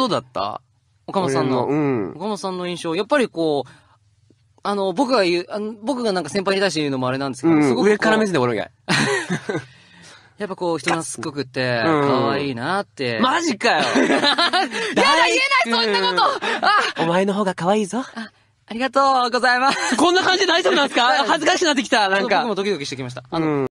どうだった？ 岡本さんの。 岡本さんの印象。やっぱりこう、僕がなんか先輩に対して言うのもあれなんですけど、すごく上から目線で俺が。 やっぱこう、人懐っこくて、可愛いなって。 マジかよ。やだ、 言えないそんなことお前の方が可愛いぞ。 ありがとうございます。 こんな感じで大丈夫なんですか？恥ずかしくなってきた、なんか。 僕もドキドキしてきました。